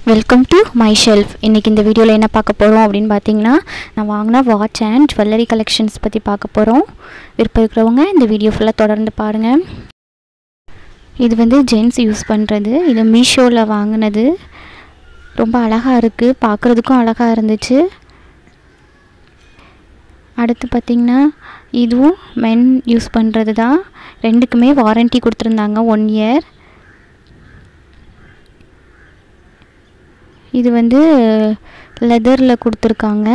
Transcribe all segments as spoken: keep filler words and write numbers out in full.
Welcome to my shelf. இன்றைக்கி இந்த வீடியோவில் என்ன பார்க்க போகிறோம் அப்படின்னு பார்த்தீங்கன்னா, நான் வாங்கின வாட்ச் அண்ட் ஜுவல்லரி கலெக்ஷன்ஸ் பற்றி பார்க்க போகிறோம். விருப்பம் இருக்கிறவங்க இந்த வீடியோ ஃபுல்லாக தொடர்ந்து பாருங்கள். இது வந்து ஜென்ஸ் யூஸ் பண்ணுறது. இது மீஷோவில் வாங்கினது. ரொம்ப அழகாக இருக்குது, பார்க்குறதுக்கும் அழகாக இருந்துச்சு. அடுத்து பார்த்திங்கன்னா இதுவும் மென் யூஸ் பண்ணுறது தான். ரெண்டுக்குமே வாரண்ட்டி கொடுத்துருந்தாங்க, ஒன் இயர். இது வந்து லெதரில் கொடுத்துருக்காங்க.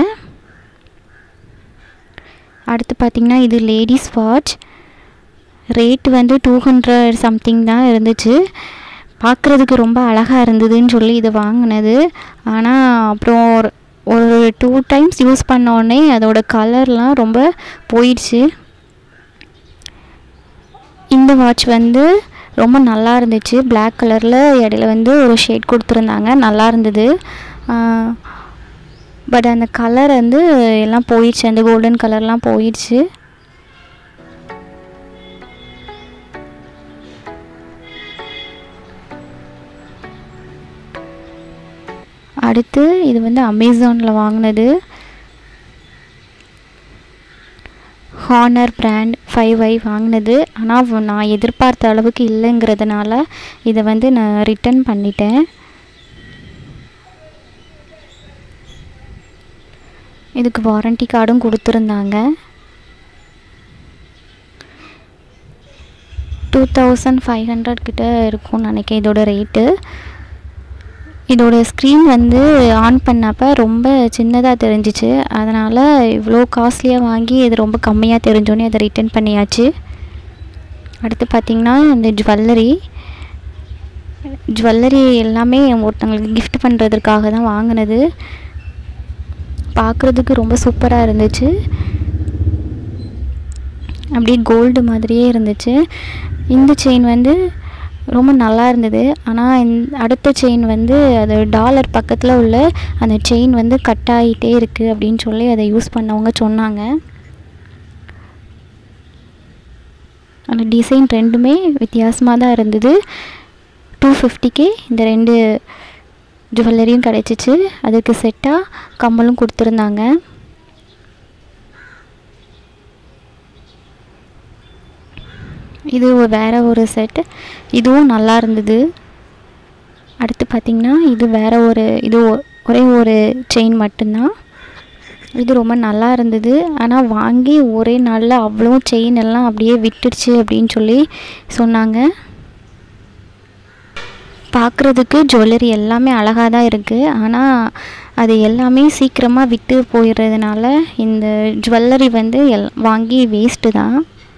அடுத்து பார்த்திங்கன்னா இது லேடிஸ் வாட்ச். ரேட் வந்து டூ ஹண்ட்ரட் சம்திங் தான் இருந்துச்சு. பார்க்குறதுக்கு ரொம்ப அழகாக இருந்ததுன்னு சொல்லி இது வாங்கினது. ஆனால் அப்புறம் ஒரு டூ டைம்ஸ் யூஸ் பண்ணோடனே அதோட கலர்லாம் ரொம்ப போயிடுச்சு. இந்த வாட்ச் வந்து ரொம்ப நல்லா இருந்துச்சு. பிளாக் கலரில் இடையில வந்து ஒரு ஷேட் கொடுத்துருந்தாங்க, நல்லா இருந்தது. பட் அந்த கலர் வந்து எல்லாம் போயிடுச்சு, அந்த கோல்டன் கலர்லாம் போயிடுச்சு. அடுத்து இது வந்து அமேசானில் வாங்கினது. ஹானர் பிராண்ட் ஃபைவ் ஐ வாங்கினது. ஆனால் நான் எதிர்பார்த்த அளவுக்கு இல்லைங்கிறதுனால இதை வந்து நான் ரிட்டர்ன் பண்ணிட்டேன். இதுக்கு வாரண்ட்டி கார்டும் கொடுத்துருந்தாங்க. டூ தௌசண்ட் ஃபைவ் ஹண்ட்ரட் கிட்ட இருக்கும்னு நினைக்கிறேன் இதோட ரேட்டு. இதோட ஸ்க்ரீன் வந்து ஆன் பண்ணப்போ ரொம்ப சின்னதாக தெரிஞ்சிச்சு. அதனால் இவ்வளோ காஸ்ட்லியாக வாங்கி இது ரொம்ப கம்மியாக தெரிஞ்சோன்னே அதை ரிட்டர்ன் பண்ணியாச்சு. அடுத்து பார்த்திங்கன்னா இந்த ஜுவல்லரி ஜுவல்லரி எல்லாமே ஒருத்தவங்களுக்கு கிஃப்ட் பண்ணுறதுக்காக தான் வாங்கினது. பார்க்குறதுக்கு ரொம்ப சூப்பராக இருந்துச்சு. அப்படியே கோல்டு மாதிரியே இருந்துச்சு. இந்த செயின் வந்து ரொம்ப நல்லா இருந்தது. ஆனால் இந்த அடுத்த செயின் வந்து அது டாலர் பக்கத்தில் உள்ள அந்த செயின் வந்து கட் ஆகிட்டே இருக்குது அப்படின்னு சொல்லி அதை யூஸ் பண்ணவங்க சொன்னாங்க. அந்த டிசைன் ரெண்டுமே வித்தியாசமாக தான் இருந்தது. டூ ஃபிஃப்டிக்கே இந்த ரெண்டு ஜுவல்லரியும் கிடச்சிச்சு. அதுக்கு செட்டாக கம்மலும் கொடுத்துருந்தாங்க. இது வேறு ஒரு செட். இதுவும் நல்லா இருந்தது. அடுத்து பார்த்திங்கன்னா இது வேறு ஒரு இது ஒரே ஒரு செயின் மட்டும்தான். இது ரொம்ப நல்லா இருந்தது. ஆனால் வாங்கி ஒரே நாளில் அவ்வளோ செயின் எல்லாம் அப்படியே விட்டுடுச்சு அப்படின்னு சொல்லி சொன்னாங்க. பார்க்குறதுக்கு ஜுவல்லரி எல்லாமே அழகாக தான் இருக்குது. ஆனால் அது எல்லாமே சீக்கிரமாக விட்டு போயிடுறதுனால இந்த ஜுவல்லரி வந்து எல் வாங்கி வேஸ்ட்டு தான்.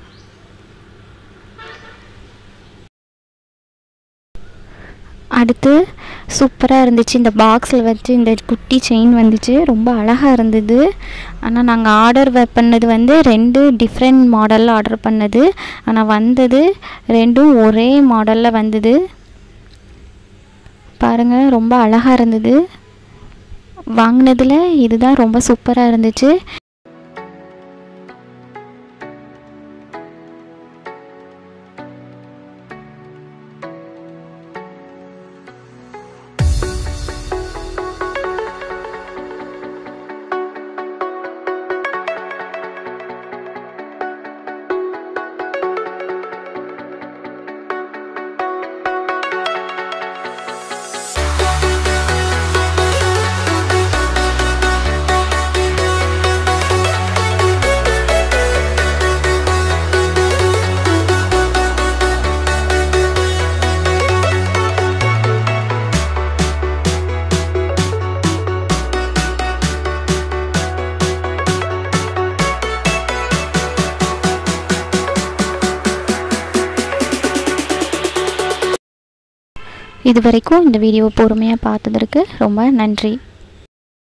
அடுத்து சூப்பராக இருந்துச்சு. இந்த பாக்ஸில் வச்சு இந்த குட்டி செயின் வந்துச்சு, ரொம்ப அழகாக இருந்தது. ஆனால் நாங்கள் ஆர்டர் பண்ணது வந்து ரெண்டு டிஃப்ரெண்ட் மாடலில் ஆர்டர் பண்ணது. ஆனால் வந்தது ரெண்டும் ஒரே மாடலில் வந்தது. பாருங்கள், ரொம்ப அழகாக இருந்தது. வாங்கினதில் இதுதான் ரொம்ப சூப்பராக இருந்துச்சு. இது வரைக்கும் இந்த வீடியோவை பொறுமையாக பார்த்ததற்கு ரொம்ப நன்றி.